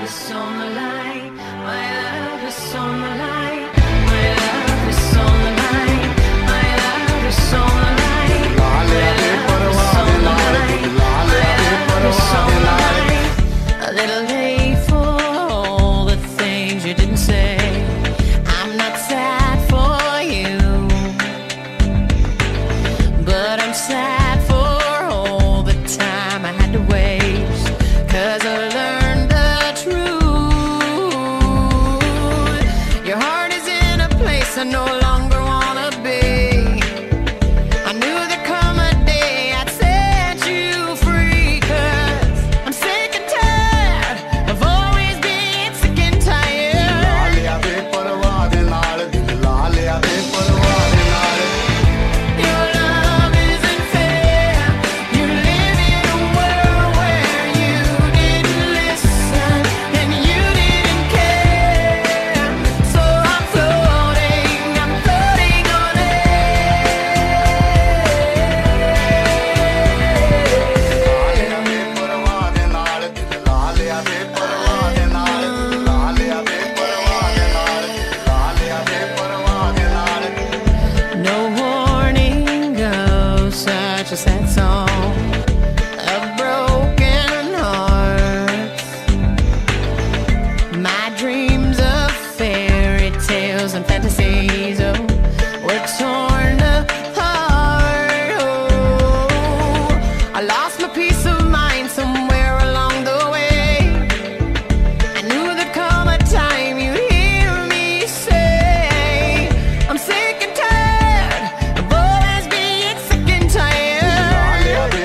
is on the line. My love is on the line. My love is on the line. My love is on the line. My love is on the line. My love is on the line. A little late for all the things you didn't say. I'm not sad for you, but I'm sad for all the time I had to waste. 'Cause I learned the truth. Your heart is in a place I no longer wanna be. I knew there'd come a day I'd set you free. 'Cause I'm sick and tired of always being sick and tired. Your love isn't fair. You live in a world where you didn't listen and you didn't care. So I'm floating on air. No warning goes such a sad song of broken hearts. My dreams of fairy tales and fantasies, oh, were torn apart. Oh, I lost my peace of mind somewhere along the way. I knew there'd come a time you'd hear me say, I'm sick and tired of always being sick and tired.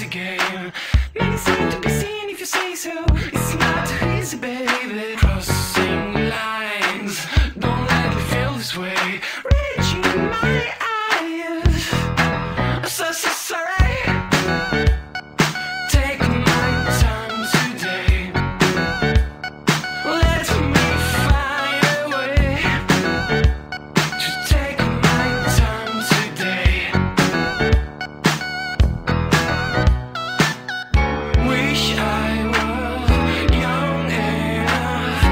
easy game. Many seem to be seen if you say so. It's not too easy, baby. Crossing lines, don't let me feel this way. Reaching my eyes, so sorry. Take my time today. Let me find a way to take my time today. Wish I were young enough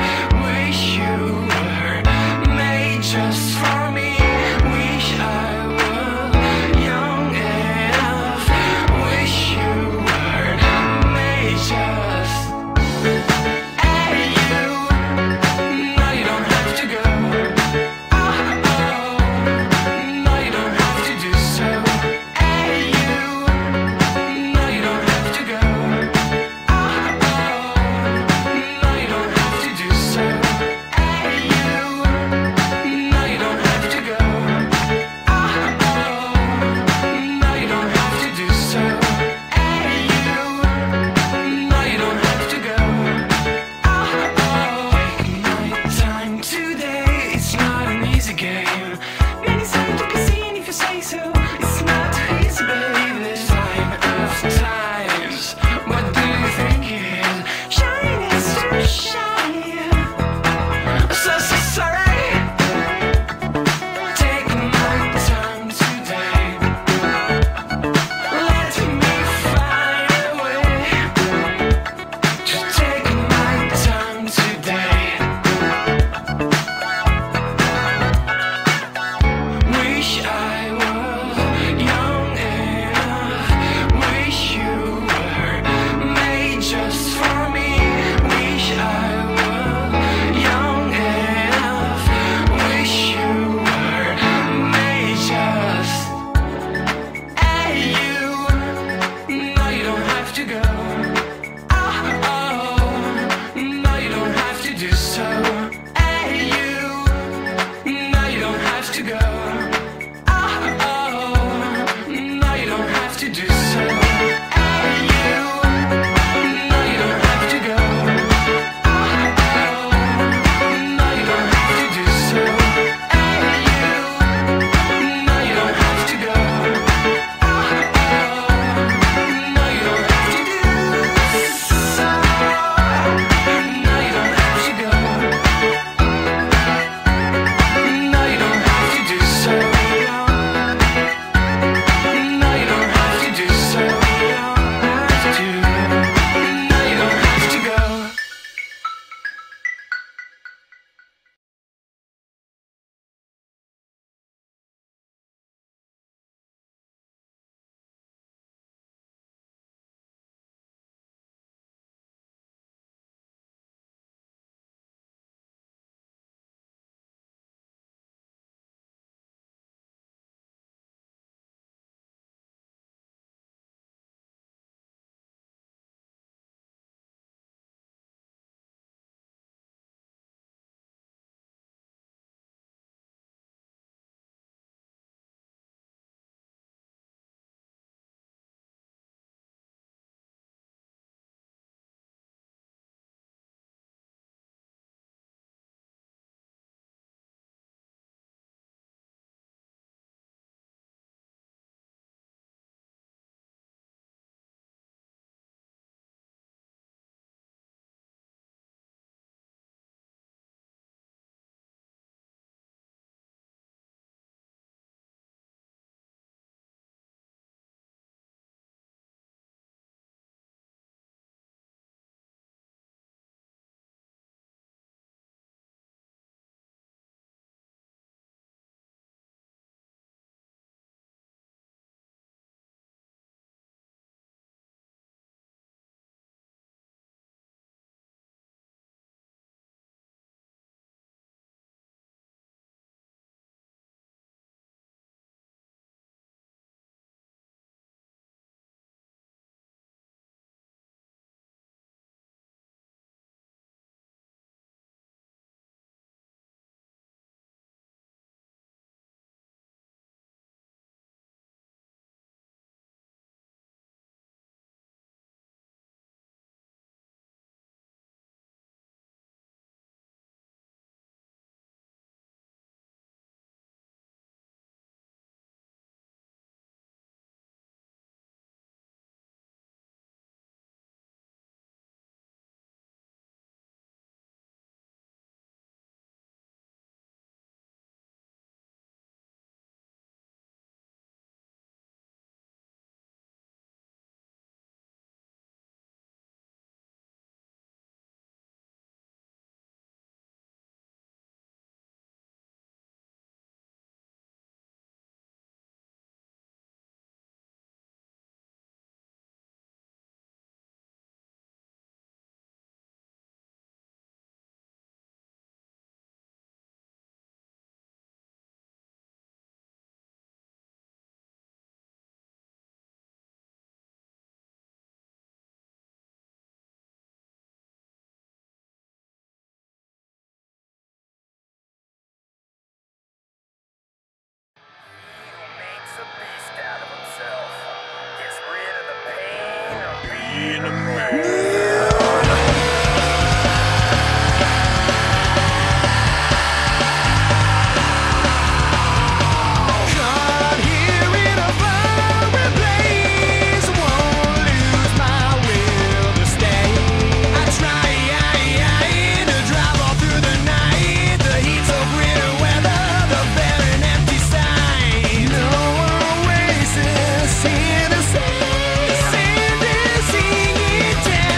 Sing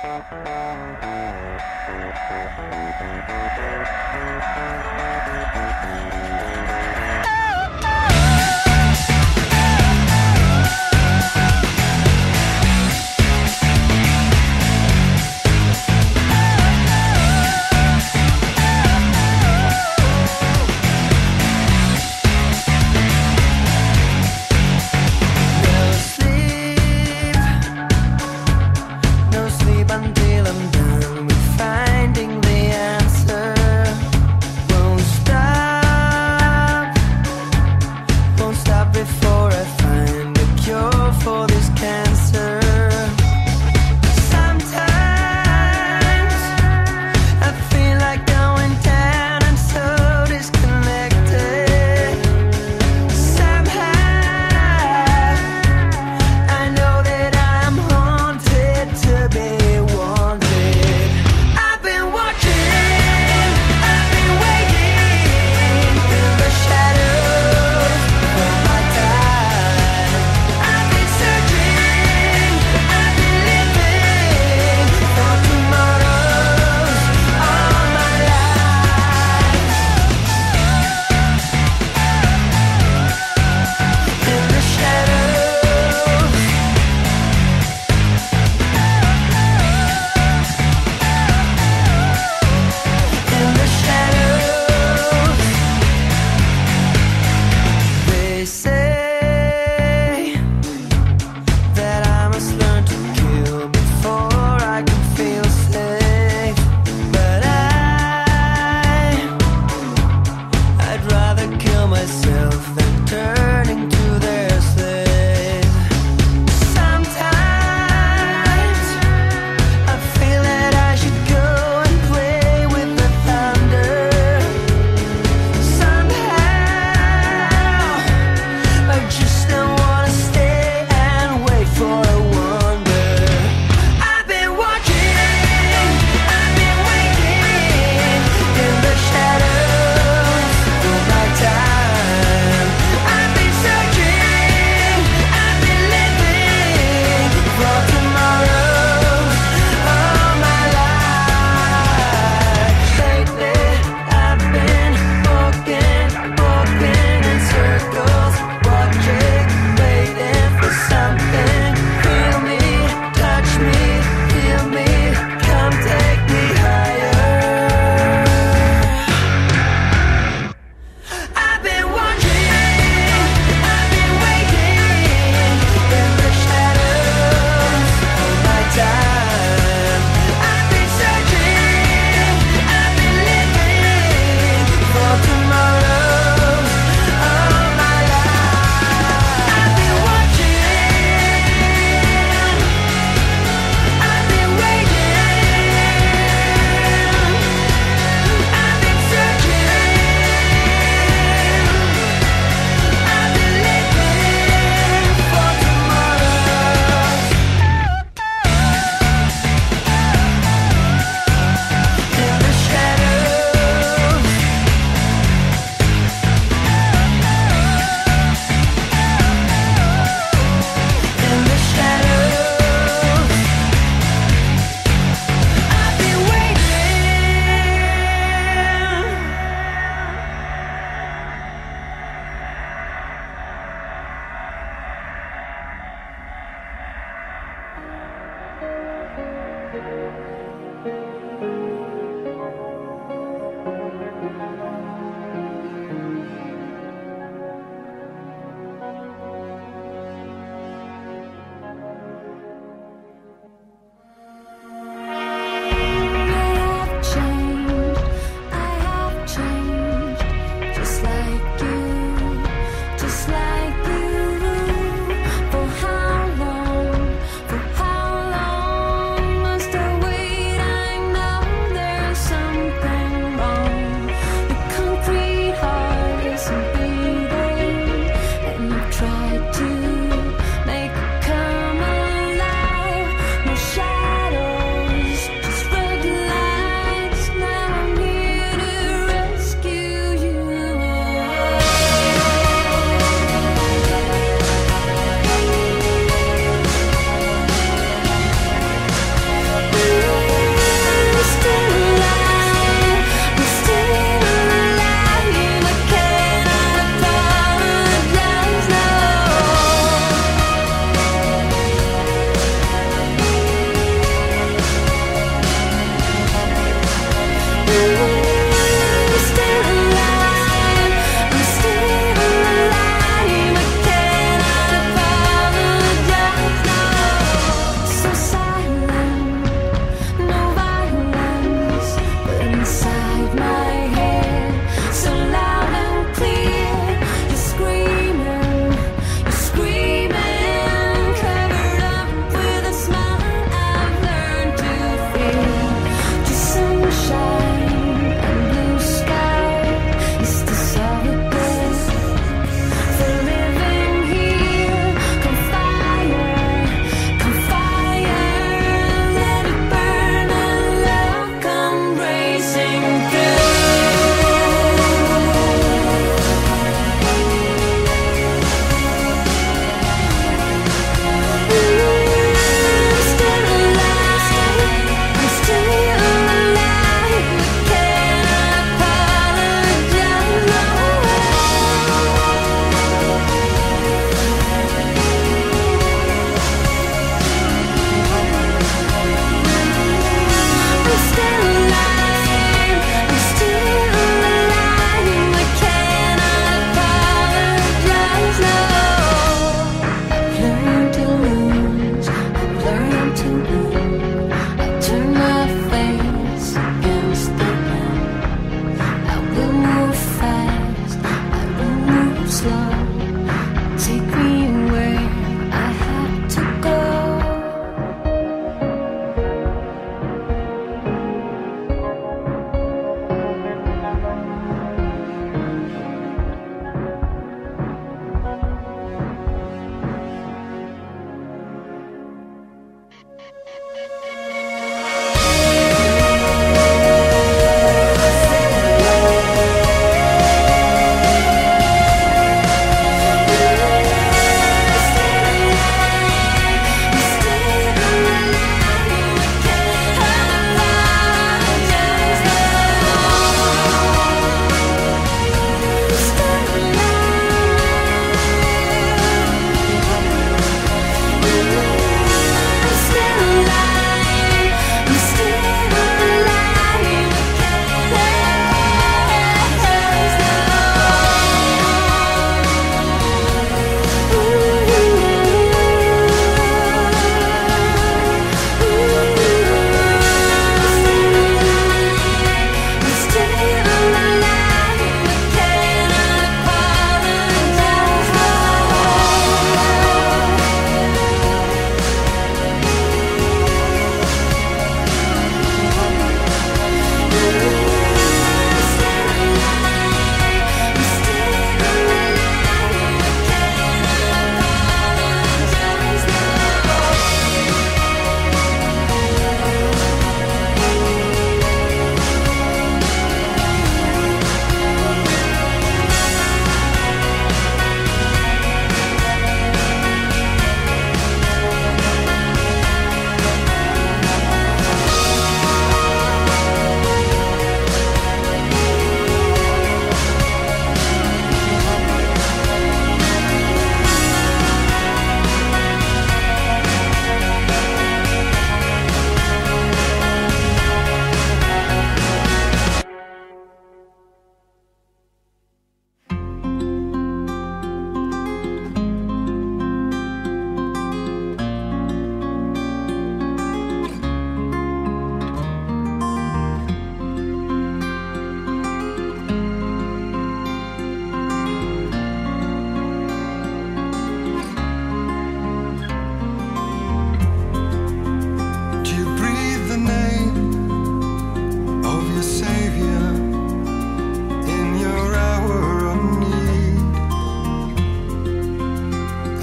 Finding the answer won't stop.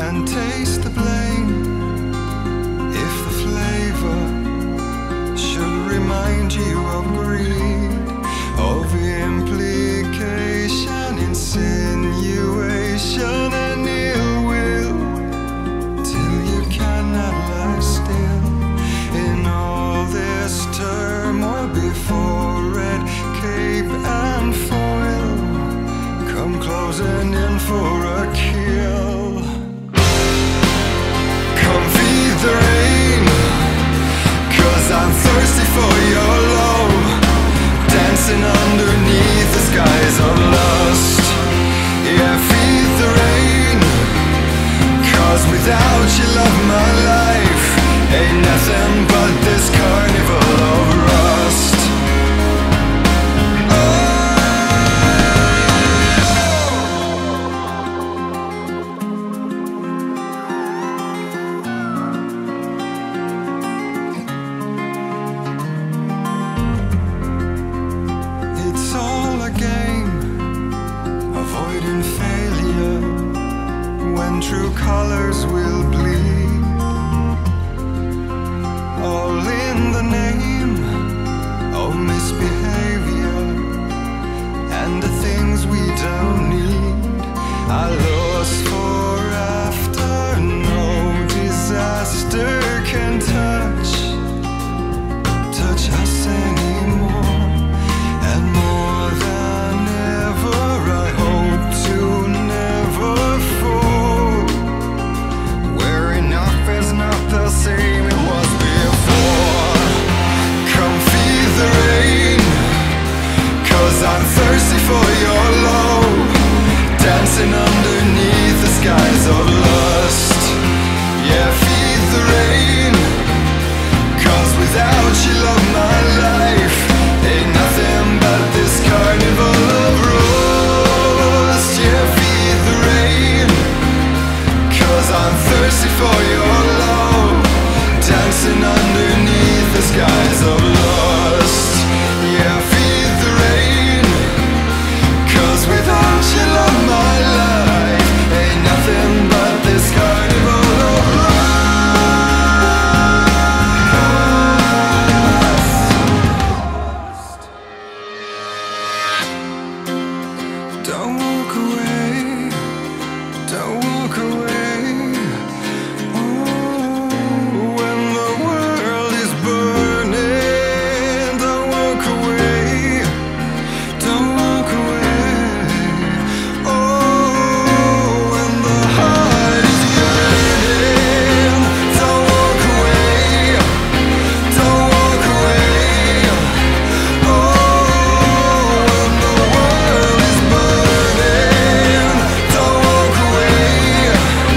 and taste the blame. If the flavor should remind you of greed, of implication, insinuation, and ill will, till you cannot lie still in all this turmoil before red cape and foil come closing in for a kill. Come feed the rain, 'cause I'm thirsty for your love, dancing underneath the skies of lust. Yeah, feed the rain, 'cause without you, love, my life ain't nothing but this carnival of rust. It's all a game, avoiding failure when true colors will bleed. All in the name of misbehavior and the things we don't need. I lost for after, no disaster can touch us anymore. And more than ever, I hope to never fall where enough is not the same it was before. Come feed the rain, 'cause I'm thirsty for your love, dancing underneath the skies of lust. Yeah, feed the rain, 'cause without you, love, my life ain't nothing but this carnival of rust. Yeah, feed the rain, 'cause I'm thirsty for your love, dancing underneath the skies of lust. Yeah, feed the rain, 'cause without you, love, my life ain't nothing but this carnival of rust. Don't walk away, don't walk away. Oh, when the world is burning, don't walk away, don't walk away. Oh, when the heart is yearning, don't walk away, don't walk away. Oh, when the world is burning, don't walk away.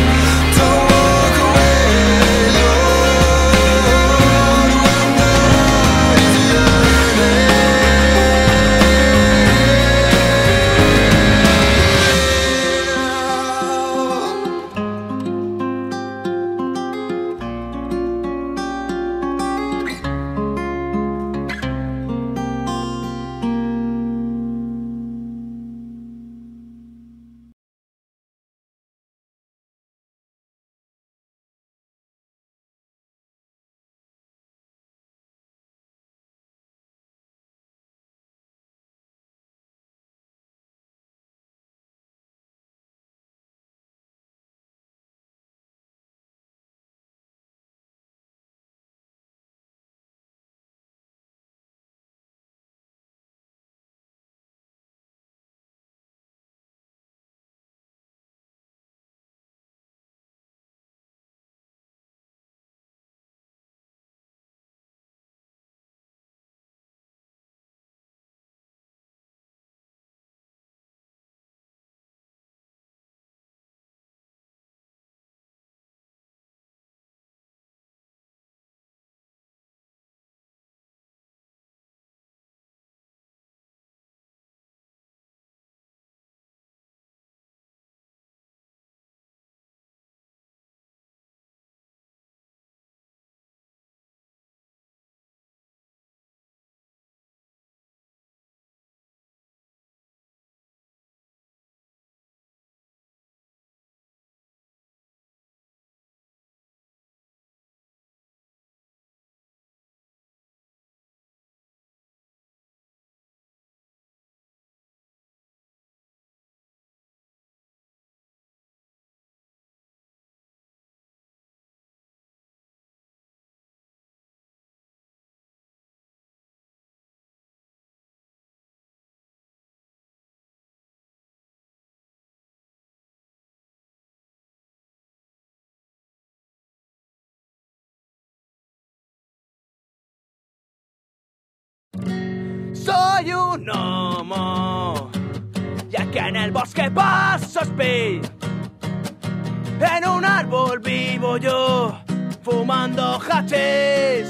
Soy un homo, ya que en el bosque paso speed. En un árbol vivo yo, fumando hachís.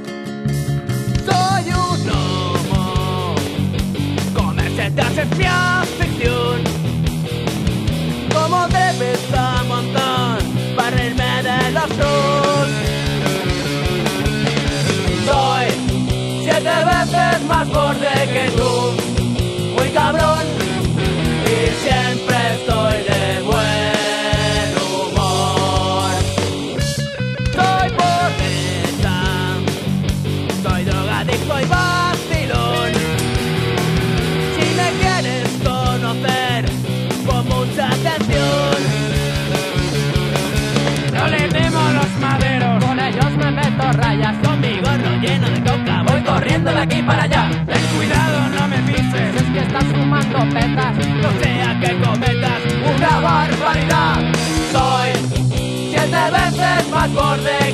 Soy un homo, comer setas es mi afición. Como debes a montón, para reírme de los trolls. Soy 7 veces más borde que tú, muy cabrón, y siempre estoy de buen humor. Soy porreta, soy drogadicto y vacilón. Si me quieres conocer, pon mucha atención. No le demos los maderos, con ellos me meto rayas. Con mi gorro lleno de coca Voy corriendo de aquí para allá. ten cuidado, no me pises, Es que estás fumando petas. no sea que cometas Una barbaridad. Soy 7 veces más borde